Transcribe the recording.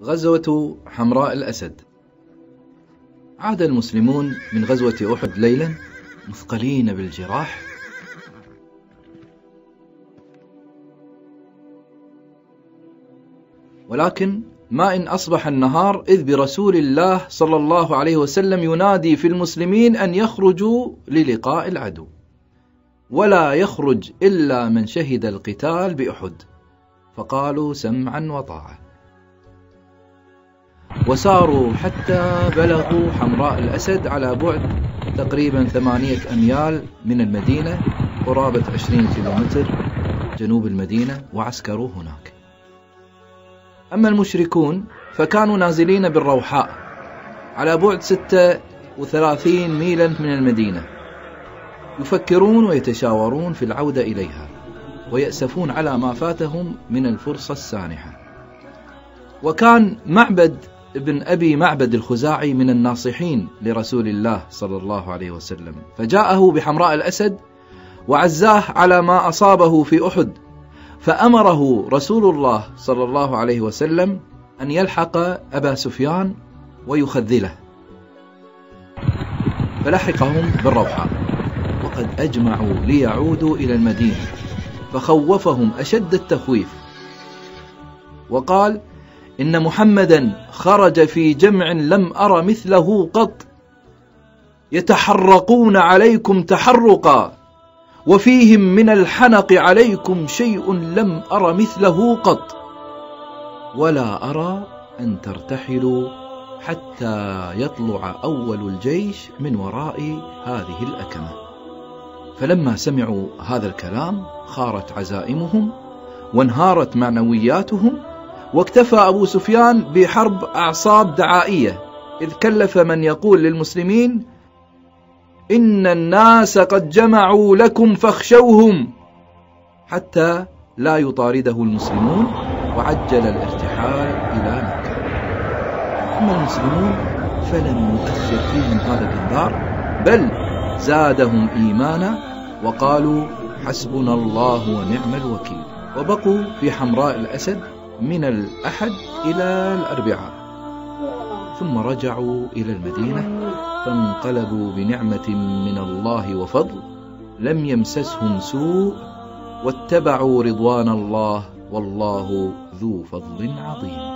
غزوة حمراء الأسد. عاد المسلمون من غزوة أحد ليلا مثقلين بالجراح، ولكن ما إن أصبح النهار إذ برسول الله صلى الله عليه وسلم ينادي في المسلمين أن يخرجوا للقاء العدو، ولا يخرج إلا من شهد القتال بأحد، فقالوا سمعا وطاعة، وساروا حتى بلغوا حمراء الأسد على بعد تقريبا 8 أميال من المدينة، قرابة 20 كيلومتر جنوب المدينة، وعسكروا هناك. أما المشركون فكانوا نازلين بالروحاء على بعد 36 ميلا من المدينة، يفكرون ويتشاورون في العودة إليها، ويأسفون على ما فاتهم من الفرصة السانحة. وكان معبد ابن أبي معبد الخزاعي من الناصحين لرسول الله صلى الله عليه وسلم، فجاءه بحمراء الأسد وعزاه على ما أصابه في أحد، فأمره رسول الله صلى الله عليه وسلم أن يلحق أبا سفيان ويخذله، فلحقهم بالروحاء وقد أجمعوا ليعودوا إلى المدينة، فخوفهم أشد التخويف، وقال: إن محمدا خرج في جمع لم أر مثله قط، يتحرقون عليكم تحرقا، وفيهم من الحنق عليكم شيء لم أر مثله قط، ولا أرى أن ترتحلوا حتى يطلع أول الجيش من وراء هذه الأكمة. فلما سمعوا هذا الكلام خارت عزائمهم وانهارت معنوياتهم، واكتفى أبو سفيان بحرب أعصاب دعائية، إذ كلف من يقول للمسلمين: إن الناس قد جمعوا لكم فاخشوهم، حتى لا يطارده المسلمون، وعجل الارتحال إلى مكة. أما المسلمون فلم يؤثر فيهم هذا الإنذار، بل زادهم إيمانا، وقالوا: حسبنا الله ونعم الوكيل، وبقوا في حمراء الأسد من الأحد إلى الأربعاء، ثم رجعوا إلى المدينة، فانقلبوا بنعمة من الله وفضل، لم يمسسهم سوء، واتبعوا رضوان الله، والله ذو فضل عظيم.